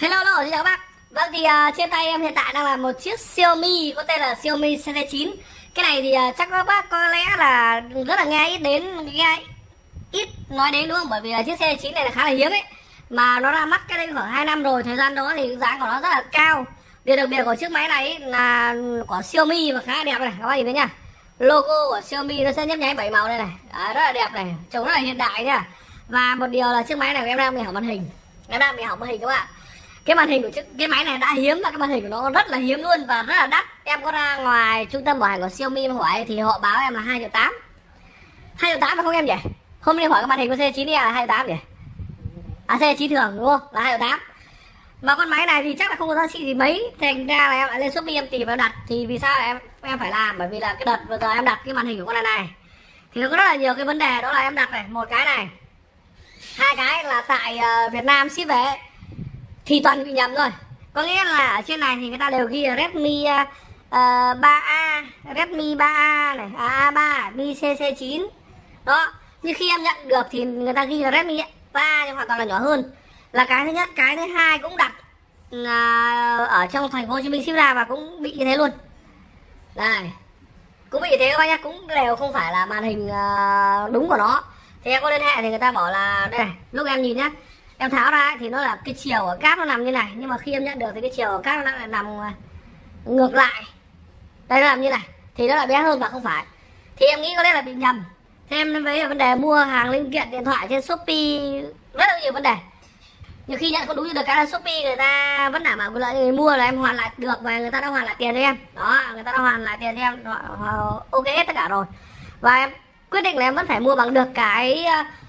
Hello, hello, xin chào các bác. Vâng thì trên tay em hiện tại đang là một chiếc Xiaomi có tên là Xiaomi CC9. Cái này thì chắc các bác có lẽ là rất là nghe ít nói đến đúng không? Bởi vì là chiếc CC9 này là khá là hiếm ấy. Mà nó ra mắt cái đây khoảng 2 năm rồi, thời gian đó thì giá của nó rất là cao. Điều đặc biệt của chiếc máy này là của Xiaomi và khá là đẹp này, các bác nhìn thấy nhá. Logo của Xiaomi nó sẽ nhấp nháy 7 màu đây này. Rất là đẹp này, trông rất là hiện đại nha. Và một điều là chiếc máy này của em đang bị hỏng màn hình. Em đang bị hỏng màn hình các bạn. Cái màn hình của cái máy này đã hiếm và cái màn hình của nó rất là hiếm luôn và rất là đắt. Em có ra ngoài trung tâm bảo hành của Xiaomi em hỏi thì họ báo em là 2,8 triệu. 2,8 triệu phải không em nhỉ? Hôm nay hỏi cái màn hình của C9 là 2,8 triệu nhỉ? À C9 thường đúng không? Là 2,8. Và con máy này thì chắc là không có giá trị gì mấy. Thành ra là em lại lên Shopee em tìm và đặt. Thì vì sao em phải làm? Bởi vì là cái đợt vừa giờ em đặt cái màn hình của con này thì nó có rất là nhiều cái vấn đề. Đó là em đặt này, một cái này, hai cái là tại Việt Nam ship về thì toàn bị nhầm rồi. Có nghĩa là ở trên này thì người ta đều ghi là Redmi 3A, Redmi 3A này, A3, Mi CC9 đó. Nhưng khi em nhận được thì người ta ghi là Redmi 3 nhưng hoàn toàn là nhỏ hơn. Là cái thứ nhất. Cái thứ hai cũng đặt ở trong thành phố Hồ Chí Minh ship ra và cũng bị như thế luôn. Đây, cũng bị như thế các bác nhá, cũng đều không phải là màn hình đúng của nó. Thì em có liên hệ thì người ta bảo là đây này, lúc em nhìn nhá, em tháo ra ấy, thì nó là cái chiều ở cáp nó nằm như này, nhưng mà khi em nhận được thì cái chiều ở cáp nó lại nằm ngược lại. Đây nó làm như này thì nó là bé hơn và không phải. Thì em nghĩ có lẽ là bị nhầm. Thế em với vấn đề mua hàng linh kiện điện thoại trên Shopee rất là nhiều vấn đề. Nhiều khi nhận không đúng như được cái là Shopee người ta vẫn đảm bảo quyền lợi người mua là em hoàn lại được và người ta đã hoàn lại tiền cho em. Đó, người ta đã hoàn lại tiền cho em, ok hết tất cả rồi. Và em quyết định là em vẫn phải mua bằng được cái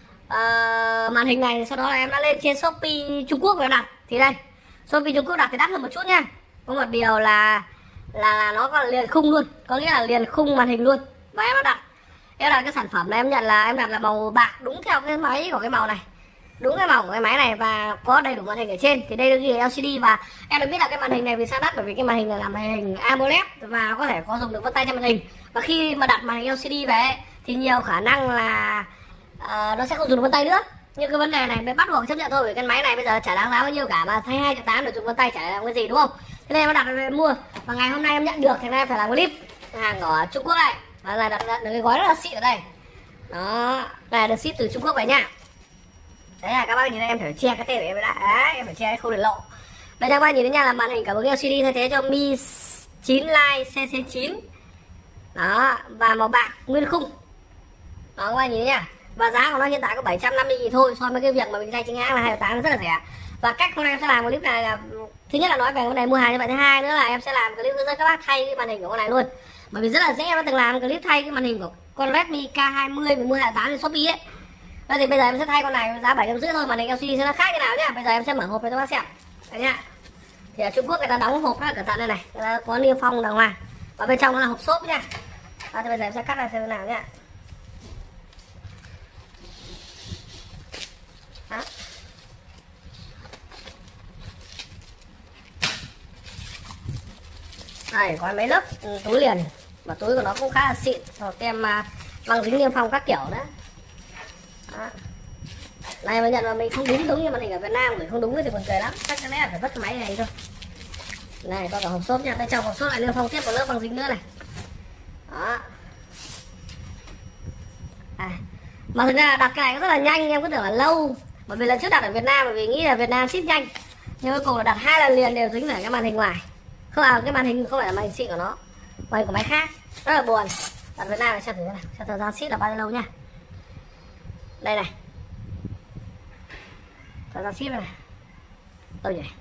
màn hình này. Sau đó là em đã lên trên Shopee Trung Quốc và đặt. Thì đây, Shopee Trung Quốc đặt thì đắt hơn một chút nha. Có một điều là nó còn liền khung luôn, có nghĩa là liền khung màn hình luôn. Và em đã đặt. Em đặt cái sản phẩm này em nhận là em đặt là màu bạc đúng theo cái máy của cái màu này, đúng cái màu của cái máy này và có đầy đủ màn hình ở trên. Thì đây là ghi LCD và em được biết là cái màn hình này vì sao đắt, bởi vì cái màn hình này là màn hình AMOLED và có thể có dùng được vân tay trên màn hình. Và khi mà đặt màn hình LCD về thì nhiều khả năng là nó sẽ không dùng được vân tay nữa. Nhưng cái vấn đề này mới bắt buộc chấp nhận thôi, vì cái máy này bây giờ chả đáng giá bao nhiêu cả, mà thay 2,8 triệu để dùng vân tay chả làm cái gì đúng không? Thế nên em đặt về mua và ngày hôm nay em nhận được thì em phải làm clip hàng ở Trung Quốc này và là đặt được cái gói rất là xịn ở đây. Đó, là được ship từ Trung Quốc về nha. Đấy là các bác nhìn đây, em phải che cái tên của em lại. Đấy, em phải che không để lộ. Đây các bác nhìn thấy nha, là màn hình cảm ứng LCD thay thế cho Mi 9 Lite CC9. Đó, và màu bạc nguyên khung. Đó các bác nhìn thấy nha. Và giá của nó hiện tại có 750.000 thôi, so với cái việc mà mình thay chính hãng là 2,8 nó rất là rẻ. Và cách hôm nay em sẽ làm clip này là thứ nhất là nói về vấn đề mua hàng như vậy, thứ hai nữa là em sẽ làm clip hướng dẫn các bác thay cái màn hình của con này luôn. Bởi vì rất là dễ, em đã từng làm clip thay cái màn hình của con Redmi K20 mình mua 2,8 trên Shopee ấy. Đây thì bây giờ em sẽ thay con này giá 750 thôi, màn hình LCD sẽ nó khác như nào nhá. Bây giờ em sẽ mở hộp cho các bác xem. Đấy nhá. Thì ở Trung Quốc người ta đóng hộp rất là cẩn thận đây này, người ta có niêm phong đàng hoàng. Và bên trong nó là hộp xốp nhá. Đó, thì bây giờ em sẽ cắt ra xem thế nào nhá. Đó. Đây có mấy lớp túi liền và túi của nó cũng khá là xịn, rồi kem băng dính niêm phong các kiểu nữa. Đó. Này mà nhận mà mình không đúng giống như màn hình ở Việt Nam, mình không đúng thì buồn cười lắm, chắc có lẽ là phải vứt cái máy này thôi. Này có cả hộp xốp nha, bên trong hộp xốp lại niêm phong tiếp một lớp băng dính nữa này. Đó. Mà thực ra là đặt cái này rất là nhanh, em cứ tưởng là lâu, bởi vì lần trước đặt ở Việt Nam bởi vì nghĩ là Việt Nam ship nhanh, nhưng cuối cùng là đặt 2 lần liền đều dính phải cái màn hình ngoài. Không, cái màn hình không phải là màn hình xịn của nó, màn hình của máy khác, rất là buồn. Đặt Việt Nam này xem thử này, xem thời gian ship là bao nhiêu lâu nha. Đây này, thời gian ship này. Ôi nhỉ,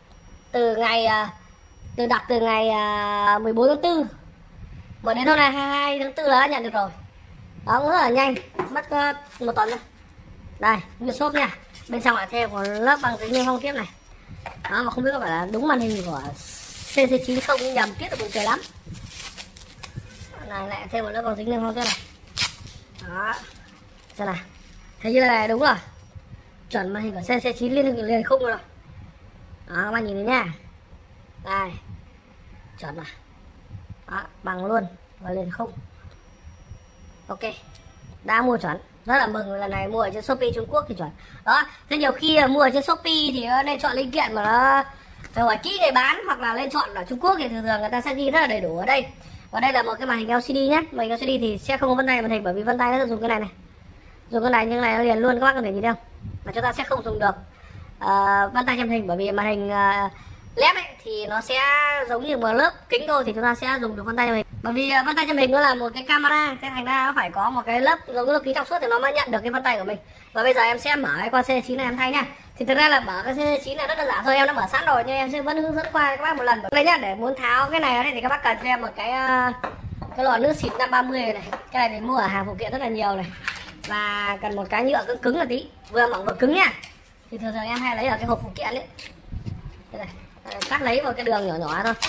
từ đặt từ ngày 14 tháng 4 mà đến hôm nay 22 tháng 4 là đã nhận được rồi. Đó, cũng rất là nhanh, mất có 1 tuần thôi. Đây, nguyên xốp nha, bên trong lại thêm một lớp băng dính niêm phong tiếp này. Đó, mà không biết có phải là đúng màn hình của CC9 không, nhầm tiếc là buồn cười lắm. Này lại thêm một lớp băng dính niêm phong tiếp này. Đó, xem nào, thấy như này đúng rồi, chuẩn màn hình của CC9 liền khung rồi. Đó, các bạn nhìn thấy nha, đây, chuẩn rồi. Đó, bằng luôn và liền khung. Ok, đã mua chuẩn. Rất là mừng lần này mua ở trên Shopee Trung Quốc thì chuẩn. Đó, thế nhiều khi mua ở trên Shopee thì nên chọn linh kiện mà nó phải hỏi kỹ người bán, hoặc là lên chọn ở Trung Quốc thì thường thường người ta sẽ ghi rất là đầy đủ ở đây. Và đây là một cái màn hình LCD nhé. Màn hình LCD thì sẽ không có vân tay màn hình, bởi vì vân tay nó dùng cái này này. Dùng cái này như này nó liền luôn, các bác có thể nhìn thấy không? Mà chúng ta sẽ không dùng được vân tay trên màn hình, bởi vì màn hình LED ấy, thì nó sẽ giống như một lớp kính thôi, thì chúng ta sẽ dùng được vân tay trên màn hình. Bởi vì vân tay trên màn hình nó là một cái camera, thế thành ra nó phải có một cái lớp giống như lớp kính trong suốt thì nó mới nhận được cái vân tay của mình. Và bây giờ em sẽ mở cái con C9 này em thay nha. Thì thực ra là mở cái C9 này rất đơn giản thôi, em đã mở sẵn rồi, nhưng em sẽ vẫn hướng dẫn qua các bác một lần. Đây nhá, để muốn tháo cái này ở đây thì các bác cần cho em một cái lọ nước xịt 530 này. Cái này thì mua ở hàng phụ kiện rất là nhiều này. Và cần một cái nhựa cứng là tí, vừa mỏng vừa cứng nha. Thì thường thường em hay lấy ở cái hộp phụ kiện ấy. Đây này, cắt lấy một cái đường nhỏ nhỏ thôi.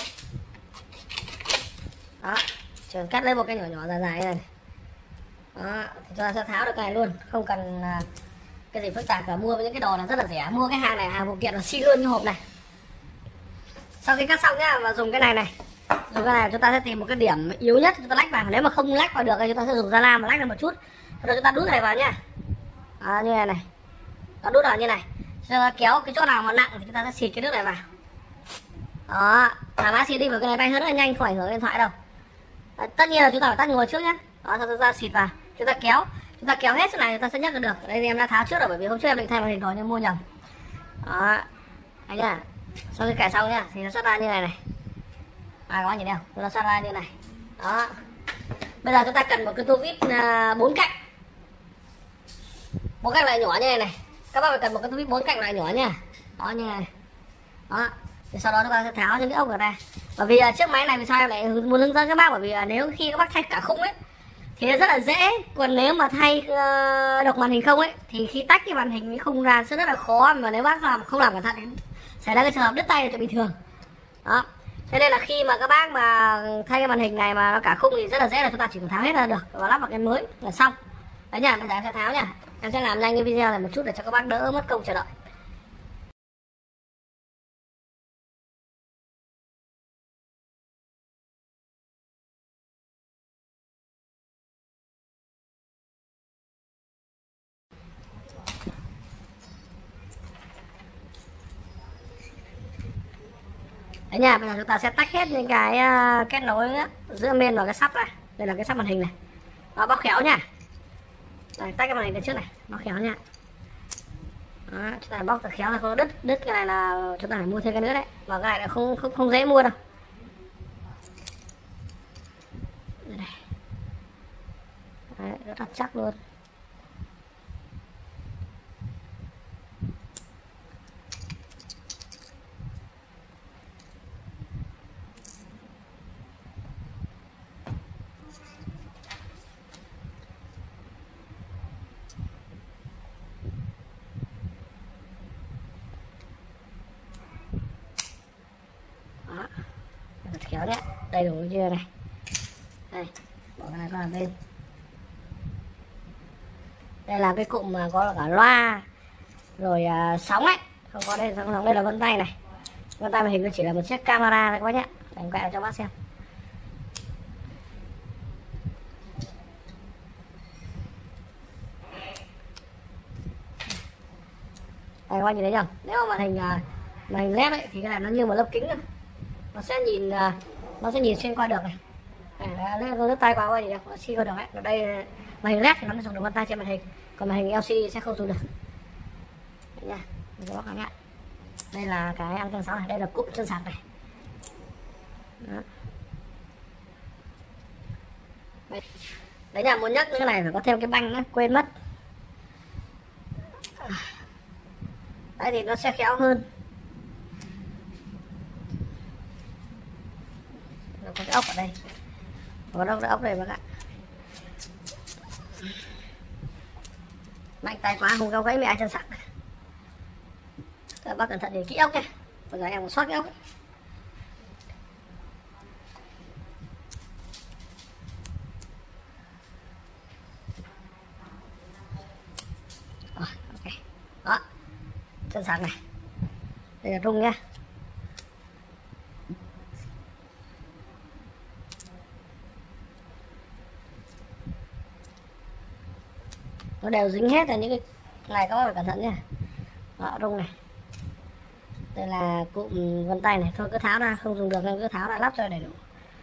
Đó, chỉ cắt lấy một cái nhỏ nhỏ dài dài này. Đó, thì chúng ta sẽ tháo được cái này luôn, không cần cái gì phức tạp cả. Mua những cái đồ này rất là rẻ, mua cái hàng này hàng phụ kiện là xin luôn cái hộp này. Sau khi cắt xong nhá, và dùng cái này dùng cái này chúng ta sẽ tìm một cái điểm yếu nhất chúng ta lách vào. Nếu mà không lách vào được thì chúng ta sẽ dùng da lam mà lách được một chút, rồi chúng ta đút này vào nhá. Đó, như này này, nó đút vào như này. Chúng ta kéo cái chỗ nào mà nặng thì chúng ta sẽ xịt cái nước này vào. Đó, thoải mái xịt đi, vào cái này bay hơi rất là nhanh, không ảnh hưởng đến điện thoại đâu. Đó, tất nhiên là chúng ta phải tắt nguồn trước nhé. Đó, chúng ta xịt vào, chúng ta kéo hết chỗ này chúng ta sẽ nhấc được. Đây thì em đã tháo trước rồi, bởi vì hôm trước em định thay màn hình rồi nhưng mua nhầm. Đó, anh nhá. Sau khi cài xong nhá thì nó xuất ra như này này. Các bạn nhìn thấy không? Nó xuất ra như này. Đó. Bây giờ chúng ta cần một cái tua vít 4 cạnh. 4 cạnh loại nhỏ như này này. Các bạn phải cần một cái tua vít 4 cạnh loại nhỏ nha. Đó, như này. Đó. Thì sau đó chúng ta sẽ tháo những cái ốc ở đây. Bởi vì chiếc máy này vì sao em lại muốn hướng dẫn các bác, bởi vì nếu khi các bác thay cả khung ấy thì rất là dễ. Còn nếu mà thay độc màn hình không ấy thì khi tách cái màn hình cái khung ra sẽ rất là khó, mà nếu bác không làm cẩn thận thì xảy ra cái trường hợp đứt tay là chuyện bình thường. Đó, thế nên là khi mà các bác mà thay cái màn hình này mà nó cả khung thì rất là dễ, là chúng ta chỉ cần tháo hết ra được và lắp vào cái mới là xong. Đấy nhá, bây giờ em sẽ tháo nhá. Em sẽ làm nhanh cái video này một chút để cho các bác đỡ mất công chờ đợi. Đấy nha, bây giờ chúng ta sẽ tách hết những cái kết nối giữa main và cái sắp này. Đây là cái sắp màn hình này. Nó bóc khéo nha. Đây, tách cái màn hình lên trước này, bóc khéo nha. Đó, chúng ta bóc thật khéo là không đứt cái này là chúng ta phải mua thêm cái nữa đấy. Và cái này là không dễ mua đâu. Đây này. Đấy, rất là chắc luôn. Đó, thật khéo nhé, đầy đủ như này. Đây, bỏ cái này qua bên. Đây là cái cụm mà có cả loa rồi sóng ấy, không có đây sóng, đây là vân tay này. Vân tay màn hình nó chỉ là một chiếc camera thôi các bác nhé. Em quay cho bác xem. Đây các bác nhìn thấy không? Nếu mà màn hình LED ấy, thì cái này nó như một lớp kính nữa. Nó sẽ nhìn xuyên qua được này. Lấy lướt tay qua gì đâu, nó xuyên qua được ấy. Ở đây màn hình LED thì nó dùng được vân tay trên màn hình, còn màn hình LCD sẽ không dùng được. Đấy nha, các bác nhá. Đây là cái anten 6 này, đây là cụm chân sạc này. Đó. Đấy là muốn nhắc cái này phải có thêm cái banh nữa, quên mất. Đấy thì nó sẽ khéo hơn. Nó có cái ốc ở đây, có ốc đây bác ạ. Mạnh tay quá không gấu gãy mẹ chân sạc. Các bác cẩn thận để kỹ ốc nha. Bây giờ em còn sót cái ốc ấy. Rồi, ok. Đó, chân sạc này. Đây là rung nha. nó đều dính hết là những cái này, các bác phải cẩn thận nha. Đó, rung này, đây là cụm vân tay này, thôi cứ tháo ra, không dùng được nên cứ tháo ra lắp cho đầy đủ.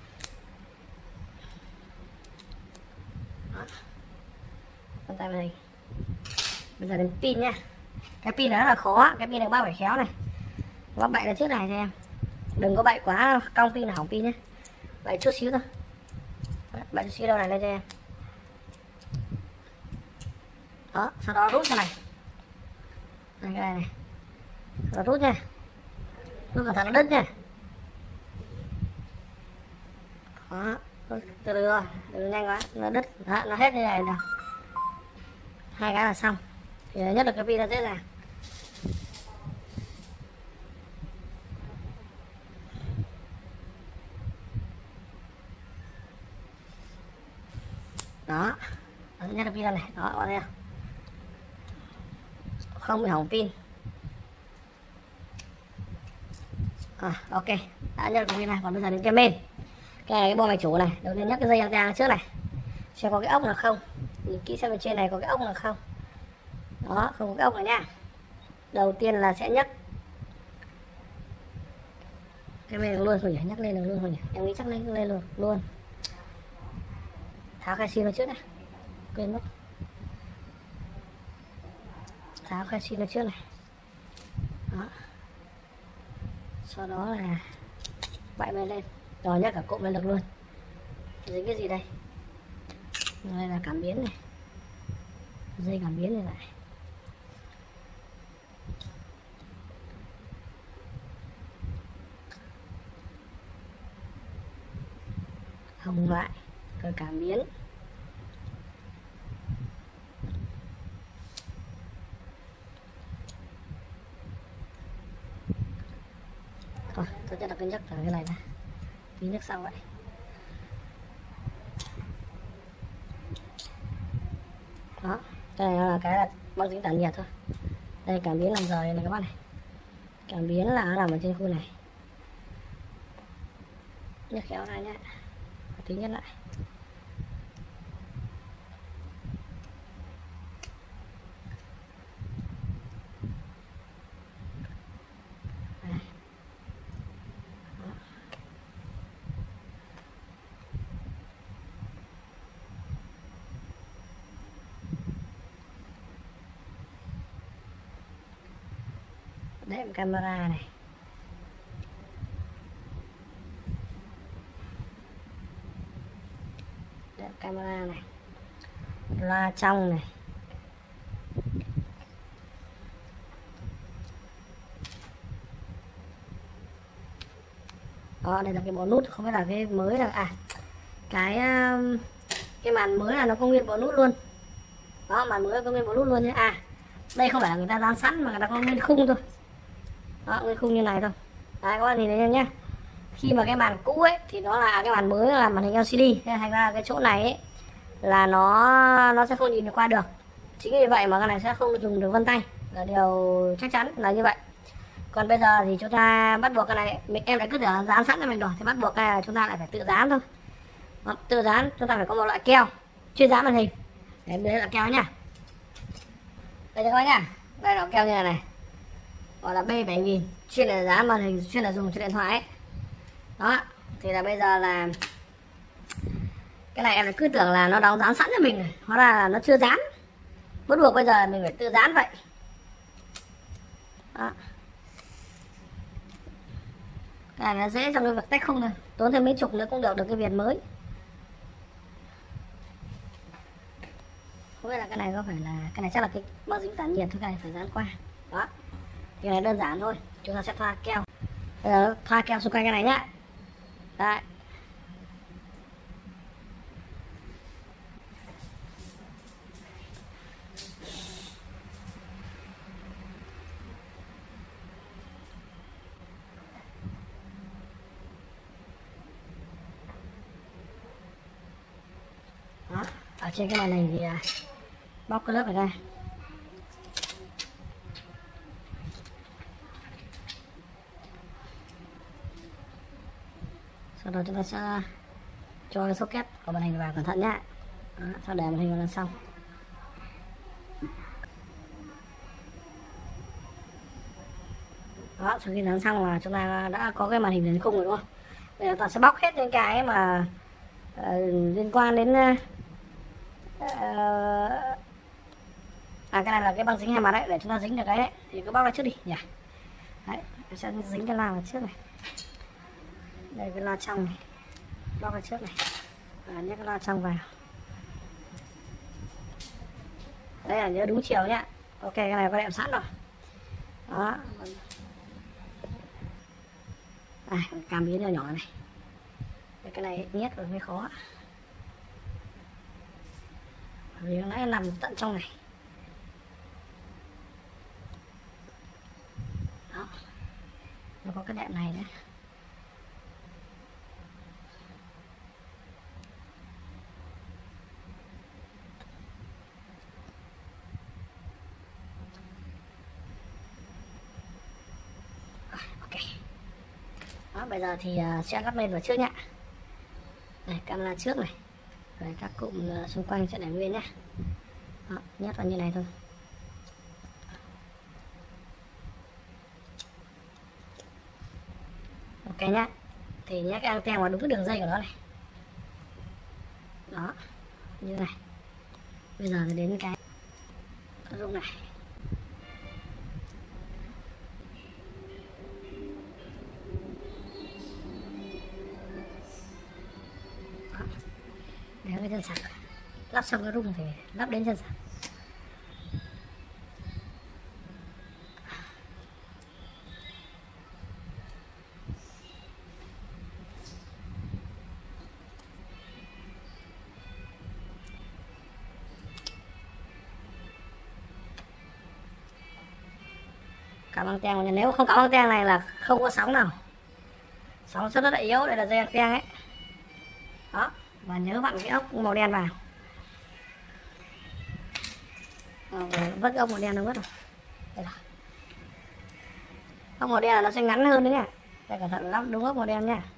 Đó. Vân tay này. Bây giờ đến pin nha. Cái pin này rất là khó, cái pin này bác phải khéo này. Bác bậy ra trước này cho em, đừng có bậy quá cong pin là hỏng pin nhé. Bậy chút xíu thôi, bậy chút xíu đâu này lên cho em. Đó, sau đó rút ra này, cái này này, sau đó rút nha, rút cẩn thận nó đứt nha. Đó, từ từ thôi, đừng nhanh quá, nó đứt. Đó, nó hết như này rồi, hai cái là xong. Thì nhất là cái pin nó dễ dàng. Đó, nhất là pin này, đó bạn thấy không? Không bị hỏng pin. Ok, đã nhất là pin này. Còn bây giờ đến cái main, cái bo mạch chủ này. Đầu tiên nhắc cái dây anten trước này, xem có cái ốc nào không. Nhìn kỹ xem bên trên này có cái ốc nào không. Đó, không có cái ốc này nha. Đầu tiên là sẽ nhấc cái main luôn rồi nhỉ, nhắc lên được luôn rồi nhỉ. Em nghĩ chắc lên luôn. Tháo khai sim nó trước này, quên mất. Tháo khai sim nó trước này. Đó. Sau đó là bậy bên lên, rồi nhấc cả cụm lên được luôn. Dính cái gì đây? Đây là cảm biến này, dây cảm biến này lại. Hồng lại, rồi cảm biến. Thôi, tôi sẽ đặt cái nhấc ở cái này ra, tí nhấc sau vậy. Đó, cái này là cái là băng dính tản nhiệt thôi. Đây cảm biến làm rời này các bạn này. Cảm biến là nó nằm ở trên khu này. Nhấc khéo ra nhá, tí nhất lại. Đệm camera này, đệm camera này, loa trong này, đó đây là cái bộ nút, không biết là cái mới là cái màn mới là nó có nguyên bộ nút luôn. Đó, màn mới có nguyên bộ nút luôn nhé. Đây không phải là người ta dán sẵn mà người ta có nguyên khung thôi. Đó, nguyên khung như này thôi. Đấy các bạn nhìn thấy em nhé. Khi mà cái màn cũ ấy thì nó là cái màn mới là màn hình LCD, nên thành ra cái chỗ này ấy là nó sẽ không nhìn được qua được. Chính vì vậy mà cái này sẽ không dùng được vân tay, là điều chắc chắn là như vậy. Còn bây giờ thì chúng ta bắt buộc cái này, em đã cứ tưởng dán sẵn cho mình rồi thì bắt buộc cái này chúng ta lại phải tự dán thôi. Đó, tự dán chúng ta phải có một loại keo chuyên dán màn hình. Đấy là keo nha. Đây cho các bác nhá. Đây là keo như này này, gọi là B7000, chuyên là dán màn hình, chuyên là dùng trên điện thoại ấy. Đó, thì là bây giờ là cái này em lại cứ tưởng là nó đóng dán sẵn cho mình này, hóa ra là nó chưa dán. Bắt buộc bây giờ mình phải tự dán vậy. Đó. Cái này nó dễ trong cái việc tách khung thôi, tốn thêm mấy chục nữa cũng được cái viền mới. Không biết là cái này có phải là cái này chắc là cái băng dính tản nhiệt thôi, cái này phải dán qua. Đó, cái này đơn giản thôi, chúng ta sẽ thoa keo. Bây giờ thoa keo xung quanh cái này nhá. Đấy. Đó, ở trên cái màn hình thì bóc cái lớp này ra. Sau đó chúng ta sẽ cho cái socket của màn hình vào, cẩn thận nhé. Đó, sau để màn hình vào là xong. sau khi dán xong là chúng ta đã có cái màn hình đến khung rồi đúng không? Bây giờ ta sẽ bóc hết những cái mà liên quan đến cái này là cái băng dính hai mặt đấy, để chúng ta dính được cái đấy thì cứ bóc ra trước đi nhỉ. Đấy, sẽ dính cái la vào trước này. Đây cái la trong này, bóc ra trước này, nhét cái la trong vào. Đây là nhớ đúng chiều nhá. Ok, cái này có đệm sẵn rồi. Đó. Cảm biến nhỏ nhỏ này. Cái này nhét rồi mới khó. Vì nó nằm tận trong này. Đó. Nó có cái đệm này nữa. Đó, bây giờ thì sẽ lắp lên vào trước nhá. Đây, camera trước này. Rồi các cụm xung quanh sẽ để nguyên nhá. Đó, nhét vào như này thôi. Ok nhá. Thì nhét cái anten vào đúng cái đường dây của nó này. Đó, như này. Bây giờ thì đến cái dụng này. Để cái chân sạc, lắp xong cái rung thì lắp đến chân sạc. Cắm anten, nếu không cắm anten này là không có sóng nào, sóng rất là yếu. Đây là dây anten ấy. Đó, và nhớ vặn cái ốc màu đen vào. Vứt ốc màu đen nó vứt rồi. Đây là ốc màu đen là nó sẽ ngắn hơn đấy nha. Đây, cẩn thận lắp đúng ốc màu đen nha.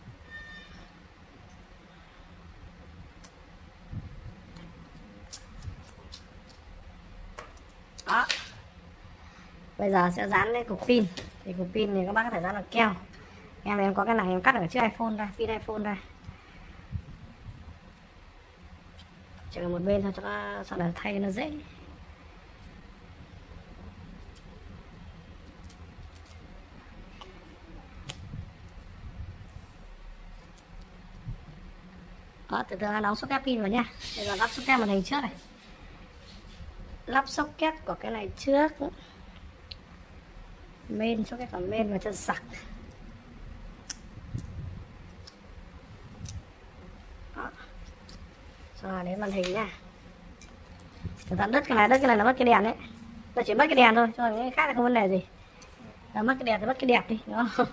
Đó, bây giờ sẽ dán lên cục pin. Thì cục pin thì các bác có thể dán bằng keo. Em có cái này em cắt ở chiếc iPhone ra, pin iPhone ra. Chỉ là một bên thôi cho nó, sau đó thay nó dễ. Đó, từ từ đóng socket pin vào nha. Bây giờ lắp socket màn hình trước này. Lắp socket của cái này trước. Main, socket của main và chân sạc. Đó. Rồi đến màn hình nha. Cẩn thận đứt cái này là mất cái đèn đấy. Nó chỉ mất cái đèn thôi, cho những cái khác là không vấn đề gì. Là mất cái đèn thì mất cái đẹp đi, đúng không?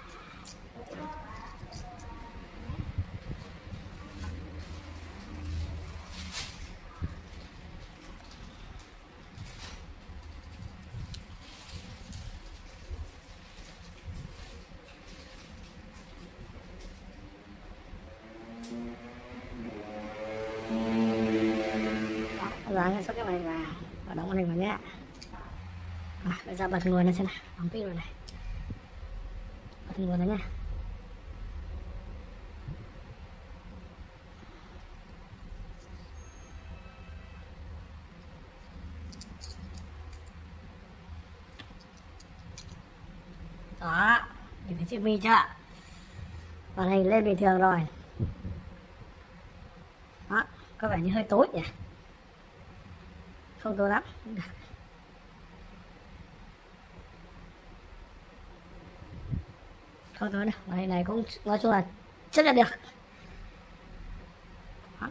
Dán cái cái này vào và đóng màn hình vào nhé. Bây giờ bật nguồn lên xem nào, đóng pin vào này, bật nguồn ra nha. Đó, nhìn thấy chiếc mi chưa? Màn hình lên bình thường rồi. Đó, có vẻ như hơi tối nhỉ? Không tối lắm. Không tối đâu, màn hình này cũng nói chung là chất là được. Đó.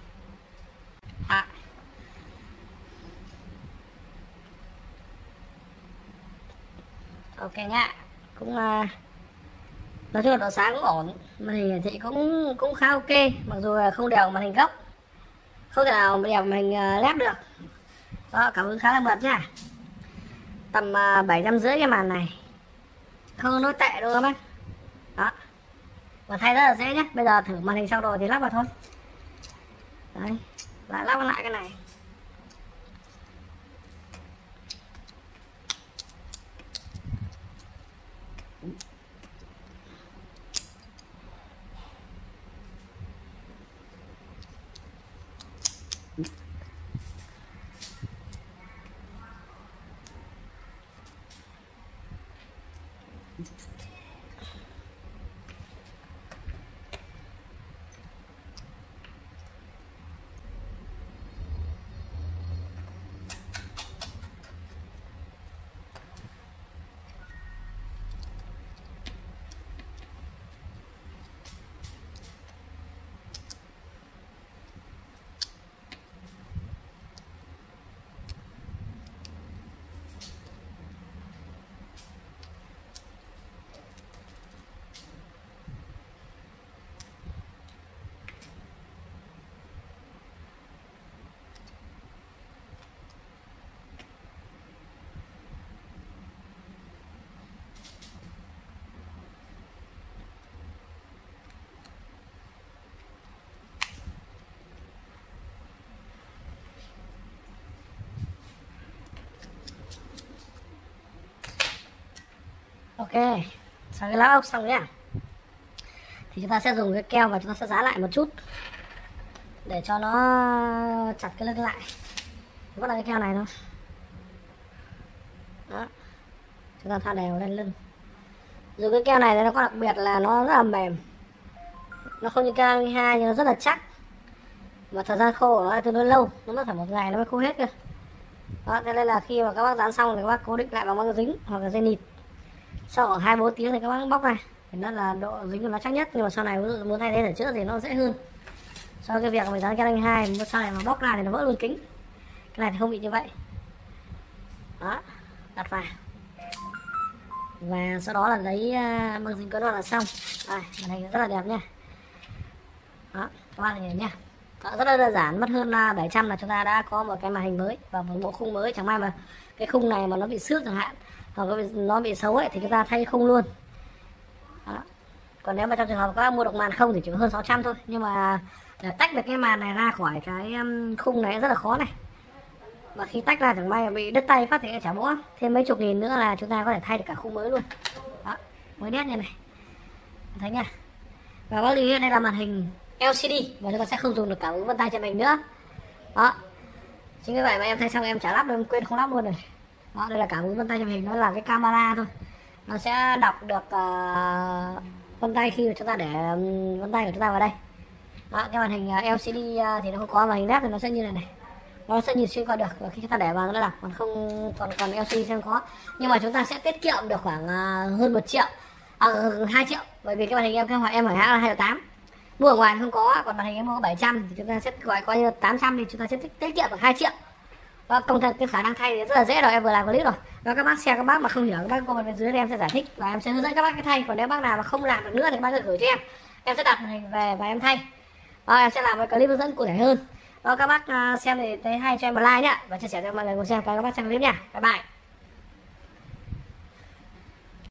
Ok nhá. Cũng nói chung là độ sáng cũng ổn, màn hình thì cũng khá ok, mặc dù là không đều màn hình gốc, không thể nào đều màn hình led được. Đó, cảm ứng khá là mượt nha. Tầm 750 cái màn này, không nói tệ đâu các bác. Đó, và thay rất là dễ nhé. Bây giờ thử màn hình xong rồi thì lắp vào thôi. Đấy, lại lắp lại cái này. Ok, sau cái lắp ốc xong nhá, thì chúng ta sẽ dùng cái keo và chúng ta sẽ dán lại một chút để cho nó chặt cái lưng lại. Vẫn là cái keo này thôi. Đó, chúng ta thoa đều lên lưng. Dùng cái keo này thì nó có đặc biệt là nó rất là mềm, nó không như keo 22 nhưng nó rất là chắc, và thời gian khô của nó tương đối lâu, nó mất phải 1 ngày nó mới khô hết cơ. Đó, thế nên là khi mà các bác dán xong thì các bác cố định lại bằng băng dính hoặc là dây nịt. Sau khoảng 2-4 tiếng thì các bác bóc này, thì nó là độ dính của nó chắc nhất, nhưng mà sau này ví dụ muốn thay thế sửa chữa thì nó dễ hơn. Sau cái việc mình dán keo 22, sau này mà bóc ra thì nó vỡ luôn kính. Cái này thì không bị như vậy. Đó, đặt vào. Và sau đó là lấy băng dính cỡ đó là xong. Đây, màn hình rất là đẹp nha. Đó, các bạn nhìn nha. Đó, rất là đơn giản, mất hơn 700 là chúng ta đã có một cái màn hình mới và một bộ khung mới. Chẳng may mà cái khung này mà nó bị xước chẳng hạn, hoặc nó bị xấu ấy, thì chúng ta thay khung luôn. Đó. Còn nếu mà trong trường hợp các bác mua được màn không thì chỉ có hơn 600 thôi, nhưng mà để tách được cái màn này ra khỏi cái khung này rất là khó này. Và khi tách ra chẳng may mà bị đứt tay phát thì trả bõ, thêm mấy chục nghìn nữa là chúng ta có thể thay được cả khung mới luôn. Đó, mới nét như này, thấy nha. Và bác lưu ý đây là màn hình LCD và chúng ta sẽ không dùng được cảm ứng vân tay cho mình nữa. Đó, chính vì vậy mà em thay xong em trả lắp, em quên không lắp luôn rồi. Đó, đây là cảm ứng vân tay cho hình, nó là cái camera thôi, nó sẽ đọc được vân tay khi mà chúng ta để vân tay của chúng ta vào đây. Đó, cái màn hình LCD thì nó không có, màn hình LED thì nó sẽ như này này, nó sẽ nhìn xuyên qua được, và khi chúng ta để vào nó đọc, còn không còn LCD xem có. Nhưng mà chúng ta sẽ tiết kiệm được khoảng hơn 1 triệu, 2 triệu, bởi vì cái màn hình em hỏi hãng là 2.800, mua ở ngoài không có, còn màn hình em mua có 700 thì chúng ta sẽ gọi coi như 800 thì chúng ta sẽ tiết kiệm được 2 triệu. Và công thật cái khả năng thay thì rất là dễ rồi, em vừa làm clip rồi. Và các bác xem, các bác mà không hiểu các bác comment bên dưới thì em sẽ giải thích và em sẽ hướng dẫn các bác cái thay. Còn nếu bác nào mà không làm được nữa thì các bác cứ gửi cho em sẽ đặt màn hình về và em thay. Đó, em sẽ làm một clip hướng dẫn cụ thể hơn. Đó, các bác xem thì thấy hay cho em một like nhá, và chia sẻ cho mọi người cùng xem. Các bác xem clip nha, bye bye.